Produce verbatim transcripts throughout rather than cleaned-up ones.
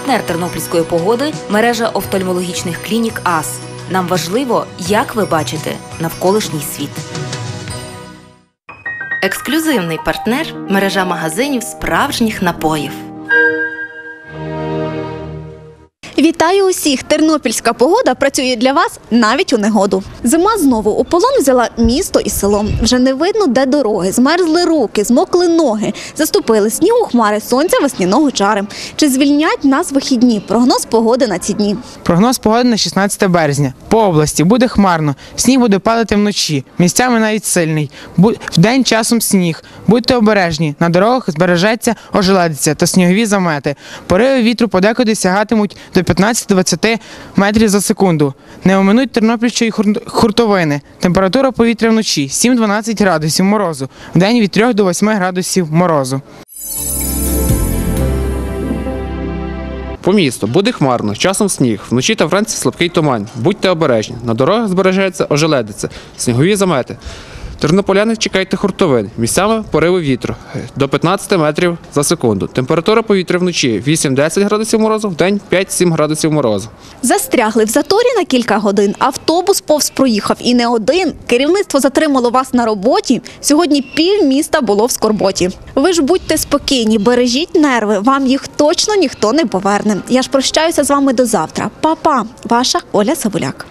Партнер тернопільської погоди – мережа офтальмологічних клінік АС. Нам важливо, як ви бачите навколишній світ. Ексклюзивний партнер – мережа магазинів справжніх напоїв. Вітаю усіх! Тернопільська погода працює для вас навіть у негоду. Зима знову у полон взяла місто і село. Вже не видно, де дороги, змерзли руки, змокли ноги, заступили снігу хмари, сонця весняного чари. Чи звільнять нас вихідні? Прогноз погоди на ці дні. Прогноз погоди на шістнадцяте березня. По області буде хмарно, сніг буде падати вночі, місцями навіть сильний. Вдень часом сніг. Будьте обережні, на дорогах збережеться ожеледиця та снігові замети. Пориви вітру подекуди сягатимуть до п'ятнадцяти-двадцяти метрів за секунду. Не оминуть тернопільської хуртовини. Температура повітря вночі – сім-дванадцять градусів морозу, вдень від трьох до восьми градусів морозу. По місту буде хмарно, часом сніг, вночі та вранці слабкий туман. Будьте обережні, на дорогах збережеться ожеледиця, снігові замети. Тернополяни, чекайте хуртовин, місцями пориви вітру до п'ятнадцяти метрів за секунду. Температура повітря вночі вісім-десять градусів морозу, вдень п'ять-сім градусів морозу. Застрягли в заторі на кілька годин, автобус повз проїхав і не один. Керівництво затримало вас на роботі. Сьогодні пів міста було в скорботі. Ви ж будьте спокійні, бережіть нерви, вам їх точно ніхто не поверне. Я ж прощаюся з вами до завтра. Па-па, ваша Оля Савуляк.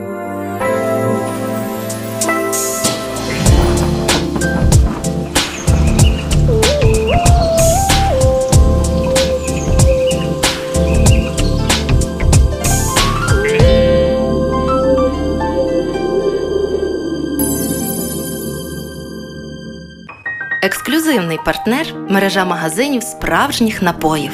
Ексклюзивний партнер – мережа магазинів справжніх напоїв.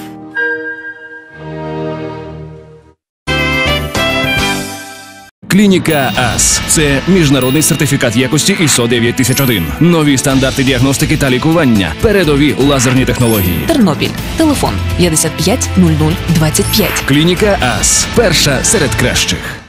Клініка АС – це міжнародний сертифікат якості ай ес о дев'ять тисяч один. Нові стандарти діагностики та лікування. Передові лазерні технології. Тернопіль. Телефон п'ятдесят п'ять нуль нуль двадцять п'ять. Клініка АС. Перша серед кращих.